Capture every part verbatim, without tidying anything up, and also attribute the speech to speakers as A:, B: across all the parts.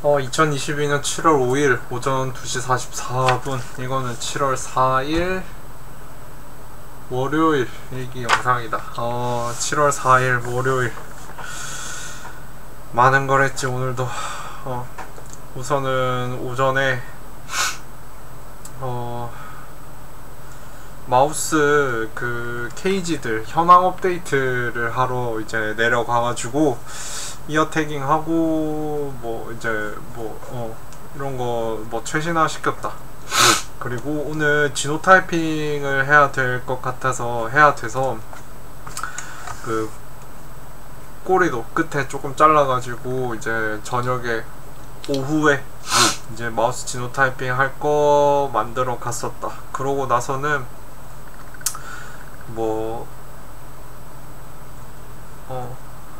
A: 어, 이천이십이 년 칠월 오일 오전 두 시 사십사 분. 이거는 칠월 사일 월요일 일기 영상이다. 어, 칠월 사일 월요일. 많은 걸 했지 오늘도. 어, 우선은 오전에 어, 마우스 그 케이지들 현황 업데이트를 하러 이제 내려가가지고 이어 태깅하고 뭐 이제 뭐 어 이런 거 뭐 최신화 시켰다. 그리고 오늘 지노 타이핑을 해야 될 것 같아서 해야 돼서 그 꼬리도 끝에 조금 잘라가지고 이제 저녁에 오후에 이제 마우스 지노 타이핑 할 거 만들어 갔었다. 그러고 나서는 뭐 어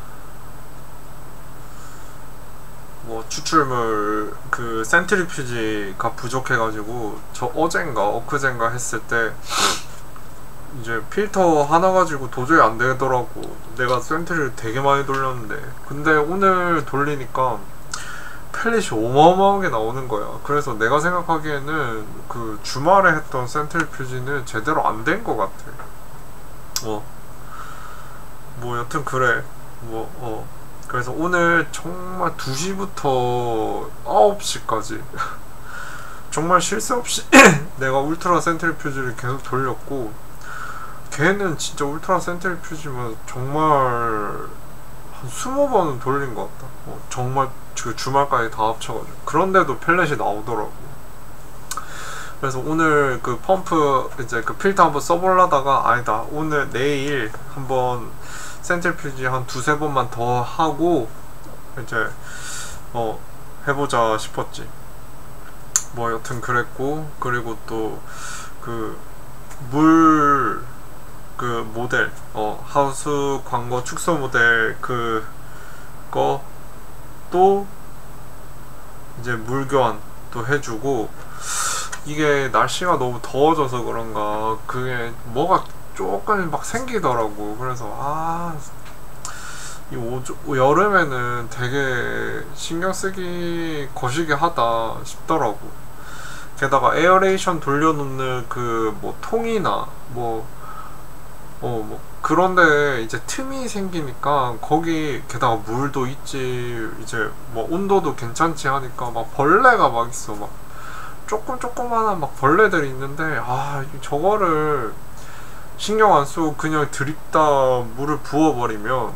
A: 뭐 추출물 그 센트리퓨지가 부족해가지고 저 어젠가 엊그젠가 했을 때 이제 필터 하나 가지고 도저히 안 되더라고. 내가 센트리를 되게 많이 돌렸는데 근데 오늘 돌리니까 펠릿이 어마어마하게 나오는 거야. 그래서 내가 생각하기에는 그 주말에 했던 센트리퓨지는 제대로 안 된 것 같아. 어 뭐 여튼 그래. 뭐 어 그래서 오늘 정말 두 시부터 아홉 시까지 정말 쉴 새 없이 내가 울트라 센트리퓨지를 계속 돌렸고, 걔는 진짜 울트라 센트리퓨지면 정말 한 스무 번은 돌린 것 같다. 어, 정말 그 주말까지 다 합쳐가지고. 그런데도 펠렛이 나오더라고. 그래서 오늘 그 펌프 이제 그 필터 한번 써보려다가 아니다, 오늘 내일 한번 센트리퓨지 한 두세 번만 더 하고 이제 어 해보자 싶었지. 뭐 여튼 그랬고, 그리고 또 그 물 그 모델 어 하우스 광고 축소 모델 그거 또 이제 물 교환 또 해주고, 이게 날씨가 너무 더워져서 그런가 그게 뭐가 조금 막 생기더라고. 그래서 아, 이 오조, 여름에는 되게 신경 쓰기 거시기 하다 싶더라고. 게다가 에어레이션 돌려놓는 그 뭐 통이나 뭐 어 뭐 그런데 이제 틈이 생기니까 거기 게다가 물도 있지, 이제 뭐 온도도 괜찮지 하니까 막 벌레가 막 있어. 막 조금 조그만한 막 벌레들이 있는데 아, 저거를 신경 안 쓰고 그냥 드립다 물을 부어버리면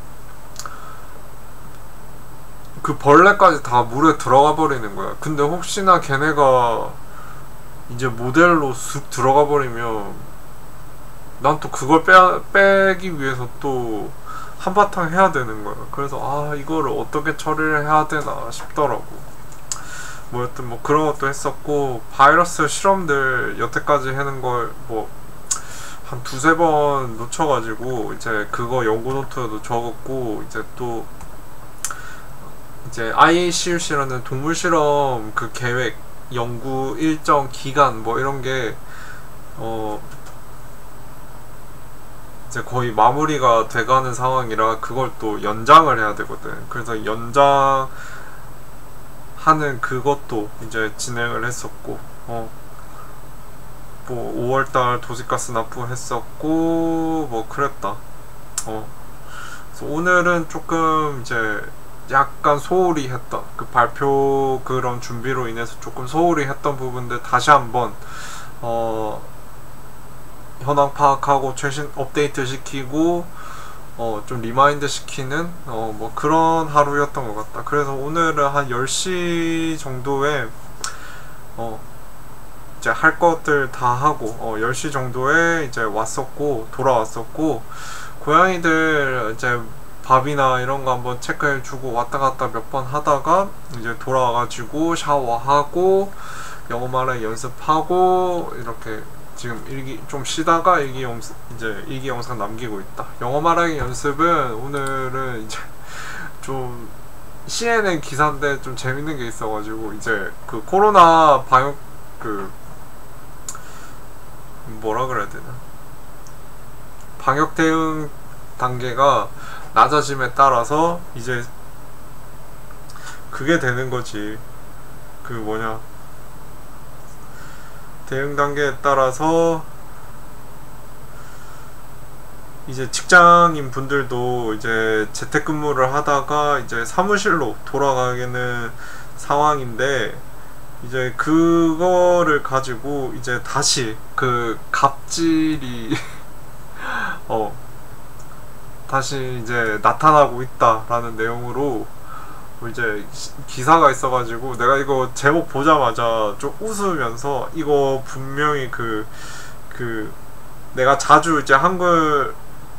A: 그 벌레까지 다 물에 들어가 버리는 거야. 근데 혹시나 걔네가 이제 모델로 쑥 들어가 버리면 난 또 그걸 빼, 빼기 위해서 또 한바탕 해야 되는 거야. 그래서 아, 이거를 어떻게 처리를 해야 되나 싶더라고. 뭐 여튼 뭐 그런 것도 했었고, 바이러스 실험들 여태까지 하는 걸 뭐 한 두세 번 놓쳐가지고 이제 그거 연구 노트도 적었고, 이제 또 이제 아이에이씨유씨라는 동물 실험 그 계획 연구 일정 기간 뭐 이런 게 어 이제 거의 마무리가 돼가는 상황이라 그걸 또 연장을 해야 되거든. 그래서 연장하는 그것도 이제 진행을 했었고, 어 뭐 오월달 도시가스 납부했었고 뭐 그랬다. 어 그래서 오늘은 조금 이제 약간 소홀히 했던 그 발표 그런 준비로 인해서 조금 소홀히 했던 부분들 다시 한번 어 현황 파악하고 최신 업데이트 시키고 어 좀 리마인드 시키는 어 뭐 그런 하루였던 것 같다. 그래서 오늘은 한 열 시 정도에 어 이제 할 것들 다 하고 어 열 시 정도에 이제 왔었고 돌아왔었고, 고양이들 이제 밥이나 이런 거 한번 체크해주고 왔다 갔다 몇 번 하다가 이제 돌아와가지고 샤워하고 영어 말하기 연습하고 이렇게 지금 일기 좀 쉬다가 일기 영 이제 일기 영상 남기고 있다. 영어 말하기 연습은 오늘은 이제 좀 씨엔엔 기사인데 좀 재밌는 게 있어가지고, 이제 그 코로나 방역 그 뭐라 그래야 되나, 방역 대응 단계가 낮아짐에 따라서 이제 그게 되는 거지. 그 뭐냐, 대응 단계에 따라서 이제 직장인 분들도 이제 재택근무를 하다가 이제 사무실로 돌아가게는 상황인데, 이제 그거를 가지고 이제 다시 그 갑질이 어 다시 이제 나타나고 있다라는 내용으로 이제 기사가 있어가지고, 내가 이거 제목 보자마자 좀 웃으면서, 이거 분명히 그 그 내가 자주 이제 한글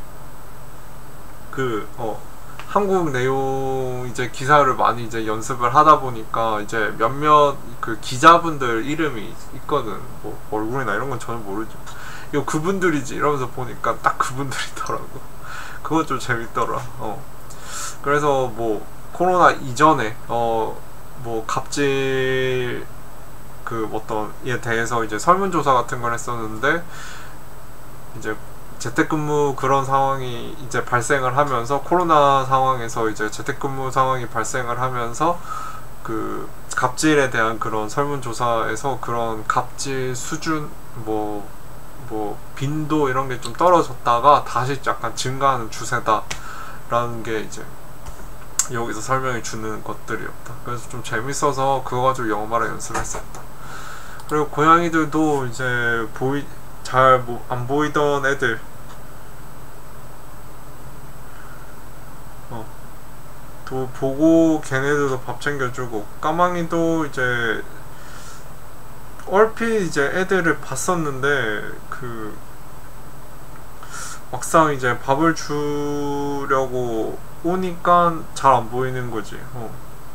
A: 그 어 한국 내용 이제 기사를 많이 이제 연습을 하다 보니까 이제 몇몇 그 기자분들 이름이 있거든. 뭐 얼굴이나 이런 건 전혀 모르죠. 이거 그분들이지 이러면서 보니까 딱 그분들이더라고. 그거 좀 재밌더라. 어 그래서 뭐 코로나 이전에 어 뭐 갑질 그 어떤 에 대해서 이제 설문조사 같은 걸 했었는데, 이제 재택근무 그런 상황이 이제 발생을 하면서, 코로나 상황에서 이제 재택근무 상황이 발생을 하면서 그 갑질에 대한 그런 설문조사에서 그런 갑질 수준 뭐 뭐 빈도 이런 게 좀 떨어졌다가 다시 약간 증가하는 추세다라는 게 이제 여기서 설명해 주는 것들이었다. 그래서 좀 재밌어서 그거 가지고 영어말을 연습을 했었다. 그리고 고양이들도 이제 보이 잘 안 보이던 애들 어, 또 보고 걔네들도 밥 챙겨주고, 까망이도 이제 얼핏 이제 애들을 봤었는데 그 막상 이제 밥을 주려고 오니까 잘 안 보이는 거지. 어.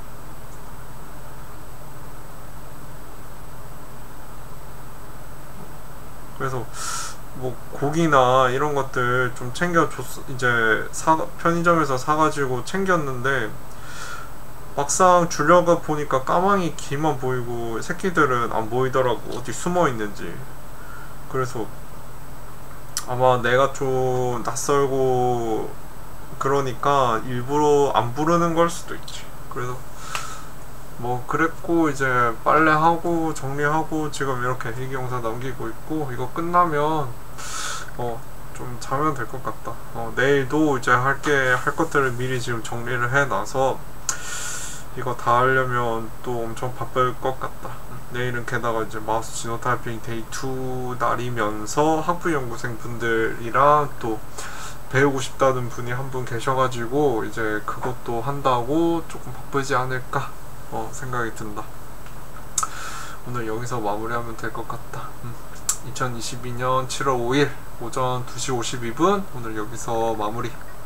A: 그래서 뭐 고기나 이런 것들 좀 챙겨줬, 이제 사 편의점에서 사가지고 챙겼는데, 막상 주려가 보니까 까망이 귀만 보이고 새끼들은 안 보이더라고, 어디 숨어 있는지. 그래서 아마 내가 좀 낯설고 그러니까 일부러 안 부르는 걸 수도 있지. 그래서 뭐 그랬고, 이제 빨래하고 정리하고 지금 이렇게 일기영사 남기고 있고, 이거 끝나면 어 좀 자면 될 것 같다. 어 내일도 이제 할게 할 것들을 미리 지금 정리를 해놔서 이거 다 하려면 또 엄청 바쁠 것 같다. 내일은 게다가 이제 마우스 지노타이핑 데이 투 날이면서 학부연구생 분들이랑 또 배우고 싶다는 분이 한 분 계셔가지고 이제 그것도 한다고 조금 바쁘지 않을까 어 생각이 든다. 오늘 여기서 마무리하면 될 것 같다. 음. 이천이십이 년 칠월 오일 오전 두 시 오십이 분 오늘 여기서 마무리.